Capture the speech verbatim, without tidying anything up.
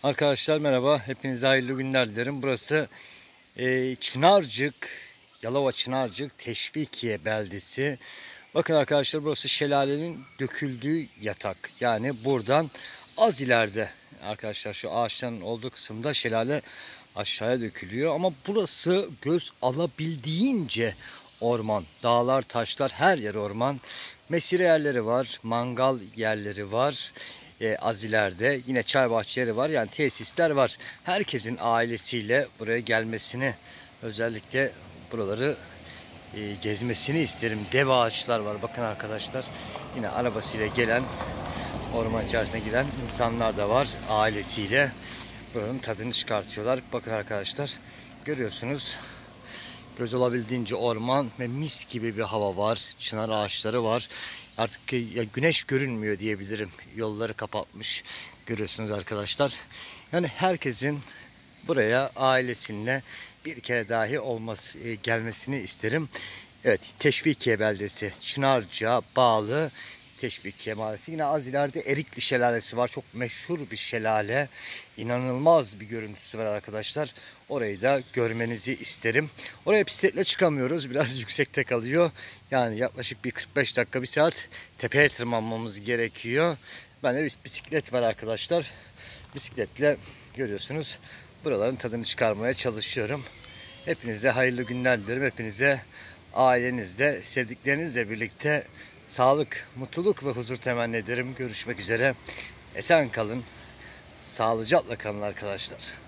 Arkadaşlar merhaba, hepinize hayırlı günler dilerim. Burası e, Çınarcık, Yalova Çınarcık Teşvikiye beldesi. Bakın arkadaşlar, burası şelalenin döküldüğü yatak. Yani buradan az ileride arkadaşlar, şu ağaçların olduğu kısımda şelale aşağıya dökülüyor. Ama burası göz alabildiğince orman, dağlar, taşlar, her yer orman. Mesire yerleri var, mangal yerleri var. E, az ileride yine çay bahçeleri var, yani tesisler var. Herkesin ailesiyle buraya gelmesini, özellikle buraları e, gezmesini isterim. Dev ağaçlar var, bakın arkadaşlar. Yine arabasıyla gelen, orman içerisine giren insanlar da var, ailesiyle buranın tadını çıkartıyorlar. Bakın arkadaşlar, görüyorsunuz, göz olabildiğince orman ve mis gibi bir hava var. Çınar ağaçları var. Artık ya güneş görünmüyor diyebilirim. Yolları kapatmış. Görüyorsunuz arkadaşlar. Yani herkesin buraya ailesiyle bir kere dahi olması, e, gelmesini isterim. Evet, Teşvikiye beldesi, Çınarcık'a bağlı Teşvikiye Mahallesi. Yine az ileride Erikli Şelalesi var. Çok meşhur bir şelale. İnanılmaz bir görüntüsü var arkadaşlar. Orayı da görmenizi isterim. Oraya bisikletle çıkamıyoruz. Biraz yüksekte kalıyor. Yani yaklaşık bir kırk beş dakika, bir saat tepeye tırmanmamız gerekiyor. Ben de bir bisiklet var arkadaşlar. Bisikletle görüyorsunuz, buraların tadını çıkarmaya çalışıyorum. Hepinize hayırlı günler dilerim. Hepinize ailenizle, sevdiklerinizle birlikte sağlık, mutluluk ve huzur temenni ederim. Görüşmek üzere. Esen kalın. Sağlıcakla kalın arkadaşlar.